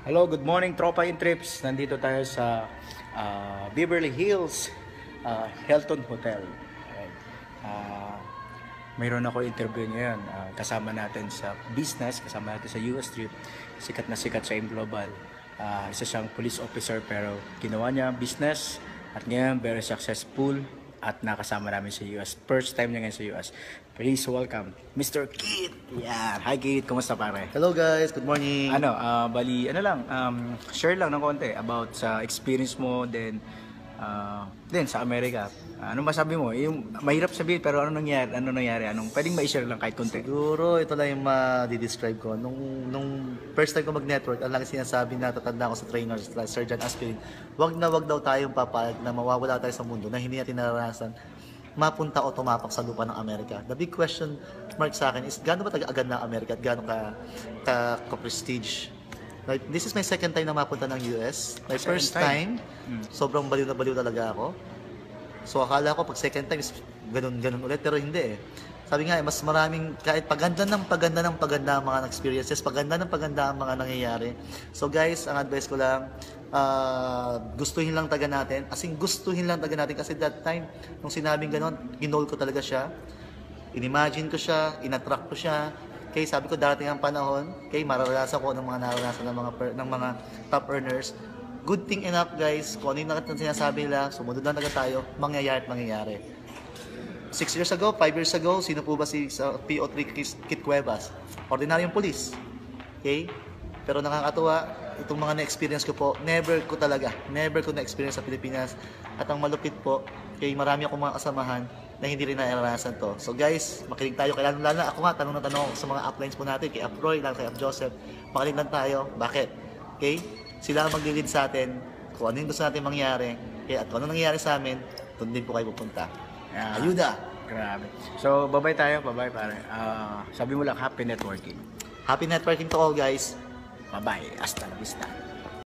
Hello, good morning Tropa in Trips. Nandito tayo sa Beverly Hills Hilton Hotel. Ayan. Mayroon ako interview ngayon. Kasama natin sa business, kasama natin sa US trip. Sikat na sikat sa AIM Global. Isa siyang police officer pero ginawa niya business at ngayon very successful at nakasama namin sa US. First time niya ngayon sa US. Please welcome Mr. Kit. Yeah. Hi Kit, kumusta pare? Hello guys, good morning. Share lang ng konti about sa experience mo din sa Amerika. Ano masabi mo? Yung mahirap sabihin pero ano nangyari? Anong pwedeng ma-share lang kahit konti? Siguro ito lang yung ma-describe ko. Nung first time ko mag-network, ang laki sinasabi na tatanda ko sa trainers, like Sergeant Aspirin, wag daw tayong papayag na mawawala tayo sa mundo na hindi natin naranasan mapunta o tumapak sa lupa ng Amerika. The big question mark sa akin is gaano ba taga-agad ng Amerika at gaano ka-prestige? Like, this is my second time na mapunta ng US. My first time, sobrang baliw na baliw talaga ako. So akala ko pag second time is ganun ulit, pero hindi eh. Sabi nga, mas maraming, kahit paganda ng mga experiences, paganda ang mga nangyayari. So guys, ang advice ko lang, gustuhin lang taga natin. Kasi that time, nung sinabing gano'n, ginol ko talaga siya. Inimagine ko siya, inattract ko siya. Okay, sabi ko darating ang panahon, okay, mararanasan ko ng mga naranasan ng mga top earners. Good thing enough guys, kung ano yung sinasabi nila, sumunod lang talaga tayo, mangyayari at mangyayari. 6 years ago, 5 years ago, sino po ba si PO3 Kit Cuevas? Ordinaryong police. Okay? Pero nakakatuwa, itong mga na-experience ko po, never ko na-experience sa Pilipinas. At ang malupit po, okay, marami akong mga kasamahan na hindi rin naranasan to. So guys, makinig tayo. Kaya lalo ako nga, tanong ako sa mga uplines po natin, kay Roy, kay Joseph. Makinig lang tayo. Bakit? Okay? Sila ang maglilid sa atin kung ano yung gusto natin mangyari. Okay? At kung ano nangyayari sa amin, doon din po kayo pupunta. Ayuda! Grabe. So, bye-bye tayo. Bye-bye pare. Sabi mo lang, happy networking. Happy networking to all guys. Bye-bye. Hasta la vista.